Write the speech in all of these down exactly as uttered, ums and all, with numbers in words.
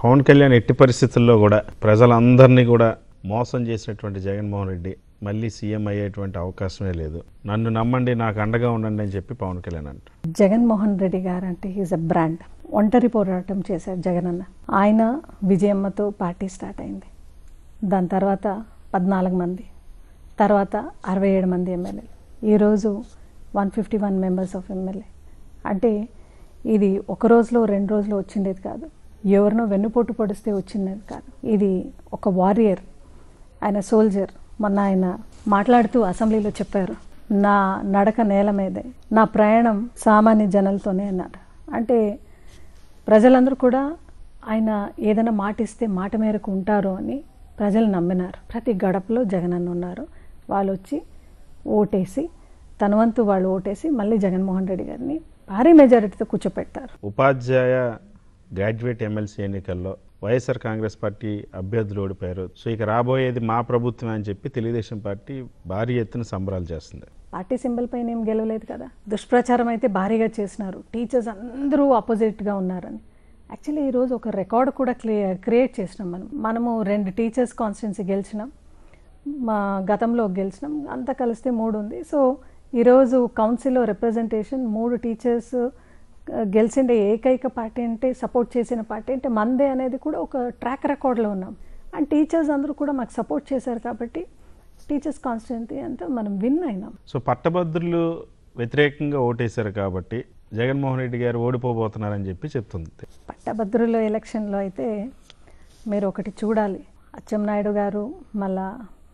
పవన్ కళ్యాణ్ ఎట్టి పరిస్థితుల్లో కూడా ప్రజలందరినీ కూడా మోసం చేసినటువంటి జగన్మోహన్ రెడ్డి మళ్ళీ సీఎం అయ్యేటువంటి అవకాశమే లేదు. నన్ను నమ్మండి, నాకు అండగా ఉండండి అని చెప్పి పవన్ కళ్యాణ్ అంటారు. జగన్మోహన్ రెడ్డి గారు అంటే ఈజ్ అ బ్రాండ్. ఒంటరి పోరాటం చేశారు జగనన్న. ఆయన విజయమ్మతో పార్టీ స్టార్ట్ అయింది. దాని తర్వాత పద్నాలుగు మంది, తర్వాత అరవై ఏడు మంది ఎమ్మెల్యేలు, ఈరోజు one fifty one members of MLA. అంటే ఇది ఒక రోజులో రెండు రోజులో వచ్చిండేది కాదు, ఎవరినో వెన్నుపోటు పొడిస్తే వచ్చిండేది కాదు. ఇది ఒక వారియర్, ఆయన సోల్జర్. మొన్న ఆయన మాట్లాడుతూ అసెంబ్లీలో చెప్పారు, నా నడక నేల మీదే, నా ప్రయాణం సామాన్య జనాలతోనే అన్నారు. అంటే ప్రజలందరూ కూడా ఆయన ఏదైనా మాట ఇస్తే మాట మేరకు ఉంటారు అని ప్రజలు నమ్మినారు. ప్రతి గడపలో జగనన్న ఉన్నారు. వాళ్ళు వచ్చి ఓటేసి, తన వంతు వాళ్ళు ఓటేసి మళ్ళీ జగన్మోహన్ రెడ్డి గారిని భారీ మెజారిటీతో కూర్చోపెడతారు. ఉపాధ్యాయ గ్రాడ్యుయేట్ ఎమ్మెల్సీ ఎన్నికల్లో వైఎస్ఆర్ కాంగ్రెస్ పార్టీ అభ్యర్థులు ఓడిపోయారు. సో ఇక రాబోయేది మా ప్రభుత్వం అని చెప్పి తెలుగుదేశం పార్టీ భారీ ఎత్తున సంబరాలు చేస్తుంది. పార్టీ సింబల్ పైన ఏం గెలవలేదు కదా. దుష్ప్రచారం అయితే భారీగా చేసినారు. టీచర్స్ అందరూ ఆపోజిట్గా ఉన్నారని. యాక్చువల్లీ ఈరోజు ఒక రికార్డు కూడా క్లియర్ క్రియేట్ చేసినాం. మనం మనము రెండు టీచర్స్ కాన్స్టిట్యున్సీ గెలిచినాం, మా గతంలో గెలిచినాం, అంతా కలిస్తే మూడు ఉంది. సో ఈరోజు కౌన్సిల్లో రిప్రజెంటేషన్ మూడు టీచర్స్ గెలిచిండే ఏకైక పార్టీ అంటే, సపోర్ట్ చేసిన పార్టీ అంటే మందే అనేది కూడా ఒక ట్రాక్ రికార్డులో ఉన్నాం. అండ్ టీచర్స్ అందరూ కూడా మాకు సపోర్ట్ చేశారు కాబట్టి టీచర్స్ కాన్స్టిట్యున్సీ అంతా మనం విన్ అయినాం. సో పట్టభద్రులు వ్యతిరేకంగా ఓటేశారు కాబట్టి జగన్మోహన్ రెడ్డి గారు ఓడిపోబోతున్నారని చెప్పి చెప్తుంది. పట్టభద్రుల ఎలక్షన్లో అయితే మీరు ఒకటి చూడాలి, అచ్చెన్నాయుడు గారు మళ్ళా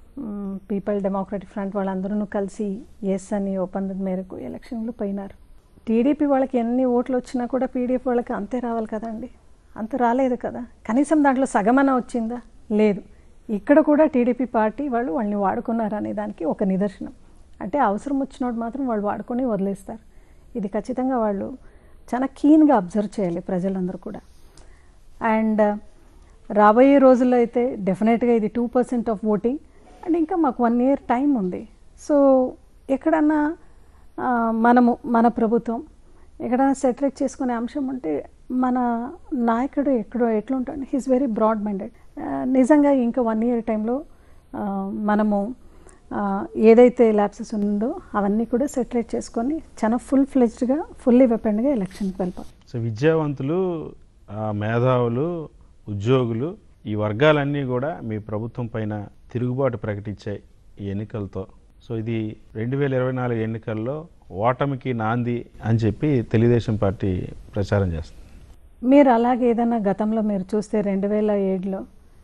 పీపుల్ డెమోక్రటిక్ ఫ్రంట్ వాళ్ళందరూ కలిసి ఎస్ అని ఒప్పందం మేరకు ఎలక్షన్లు పోయినారు. టీడీపీ వాళ్ళకి ఎన్ని ఓట్లు వచ్చినా కూడా పీడీఎఫ్ వాళ్ళకి అంతే రావాలి కదండి, అంత రాలేదు కదా. కనీసం దాంట్లో సగమన వచ్చిందా? లేదు. ఇక్కడ కూడా టీడీపీ పార్టీ వాళ్ళు వాళ్ళని వాడుకున్నారు అనే దానికి ఒక నిదర్శనం. అంటే అవసరం వచ్చినోడు మాత్రం వాళ్ళు వాడుకొని వదిలేస్తారు. ఇది ఖచ్చితంగా వాళ్ళు చాలా కీన్గా అబ్జర్వ్ చేయాలి ప్రజలందరూ కూడా. అండ్ రాబోయే రోజుల్లో అయితే డెఫినెట్గా ఇది two percent of voting. And ఇంకా మాకు వన్ ఇయర్ టైం ఉంది. సో ఎక్కడన్నా మనము మన ప్రభుత్వం ఎక్కడైనా సెటిల్ చేసుకునే అంశం ఉంటే మన నాయకుడు ఎక్కడో ఎట్లుంటాడు, హీస్ వెరీ బ్రాడ్ మైండెడ్. నిజంగా ఇంకా వన్ ఇయర్ టైంలో మనము ఏదైతే ల్యాప్సెస్ ఉందో అవన్నీ కూడా సెటిల్ చేసుకొని చాలా ఫుల్ ఫ్లెజ్డ్గా ఫుల్లీ వెపెండ్గా ఎలక్షన్కి వెళ్ళిపోతాం. సో విద్యావంతులు, మేధావులు, ఉద్యోగులు, ఈ వర్గాలన్నీ కూడా మీ ప్రభుత్వం పైన తిరుగుబాటు ప్రకటించాయి ఈ ఎన్నికలతో. సో ఇది రెండు వేల ఇరవై నాలుగు ఎన్నికల్లో ఓటమికి నాంది అని చెప్పి తెలుగుదేశం పార్టీ ప్రచారం చేస్తుంది. మీరు అలాగే ఏదైనా గతంలో మీరు చూస్తే రెండు వేల ఏడులో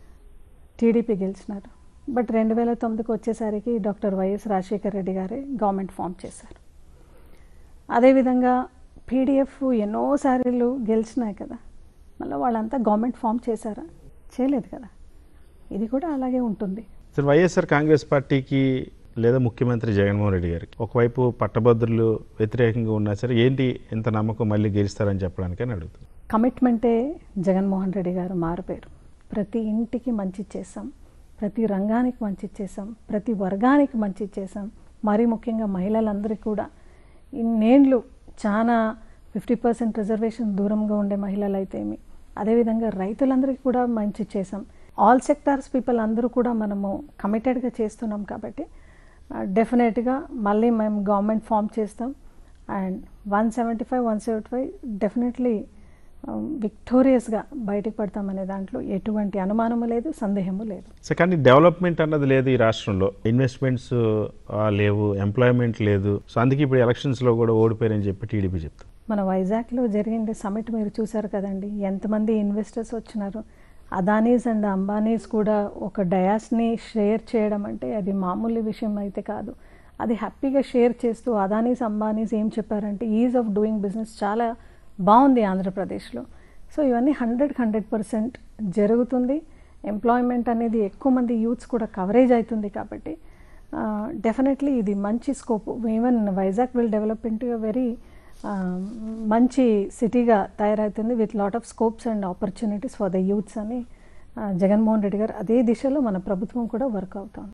టీడీపీ గెలిచినారు. బట్ రెండు వేల తొమ్మిదికి వచ్చేసరికి డాక్టర్ వైఎస్ రాజశేఖర రెడ్డి గారే గవర్నమెంట్ ఫామ్ చేశారు. అదేవిధంగా పీడీఎఫ్ ఎన్నోసార్లు గెలిచినాయి కదా, మళ్ళీ వాళ్ళంతా గవర్నమెంట్ ఫామ్ చేశారా? చేయలేదు కదా. ఇది కూడా అలాగే ఉంటుంది. సార్, వైఎస్ఆర్ కాంగ్రెస్ పార్టీకి లేదా ముఖ్యమంత్రి జగన్మోహన్ రెడ్డి గారికి ఒకవైపు పట్టభద్రులు వ్యతిరేకంగా ఉన్నా సరే ఏంటి ఇంత నమ్మకం మళ్ళీ గెలుస్తారని చెప్పడానికని అడుగుతుంది. కమిట్మెంటే జగన్మోహన్ రెడ్డి గారు మారిపోయారు. ప్రతి ఇంటికి మంచి చేసాం, ప్రతి రంగానికి మంచి చేసాం, ప్రతి వర్గానికి మంచి చేసాం. మరీ ముఖ్యంగా మహిళలందరికీ కూడా ఇన్నేళ్ళు చాలా ఫిఫ్టీ పర్సెంట్ రిజర్వేషన్ దూరంగా ఉండే మహిళలు అయితేమి, అదేవిధంగా రైతులందరికీ కూడా మంచి చేసాం. ఆల్ సెక్టార్స్ పీపుల్ అందరూ కూడా మనము కమిటెడ్గా చేస్తున్నాం కాబట్టి డెఫినెట్గా మళ్ళీ మేము గవర్నమెంట్ ఫామ్ చేస్తాం. And one seventy five one seventy five definitely విక్టోరియస్గా బయటకు పడతామనే దాంట్లో ఎటువంటి అనుమానము లేదు, సందేహము లేదు. సో కానీ డెవలప్మెంట్ అన్నది లేదు ఈ రాష్ట్రంలో, ఇన్వెస్ట్మెంట్స్ లేవు, ఎంప్లాయ్మెంట్ లేదు. సో అందుకే ఇప్పుడు ఎలక్షన్స్లో కూడా ఓడిపోయారని చెప్పి టీడీపీ చెప్తారు. మన వైజాగ్లో జరిగిన సమిట్ మీరు చూసారు కదండి, ఎంతమంది ఇన్వెస్టర్స్ వచ్చినారు. అదానీస్ అండ్ అంబానీస్ కూడా ఒక డయాస్ని షేర్ చేయడం అంటే అది మామూలు విషయం అయితే కాదు. అది హ్యాపీగా షేర్ చేస్తూ అదానీస్ అంబానీస్ ఏం చెప్పారంటే ఈజ్ ఆఫ్ డూయింగ్ బిజినెస్ చాలా బాగుంది ఆంధ్రప్రదేశ్లో. సో ఇవన్నీ హండ్రెడ్ హండ్రెడ్ పర్సెంట్ జరుగుతుంది. ఎంప్లాయ్మెంట్ అనేది ఎక్కువ మంది యూత్స్ కూడా కవరేజ్ అవుతుంది కాబట్టి డెఫినెట్లీ ఇది మంచి scope. Even Vizag will develop into a very మంచి సిటీగా తయారవుతుంది with lot of scopes and opportunities for the youths అని జగన్మోహన్ రెడ్డి గారు అదే దిశలో మన ప్రభుత్వం కూడా వర్క్ అవుతాం.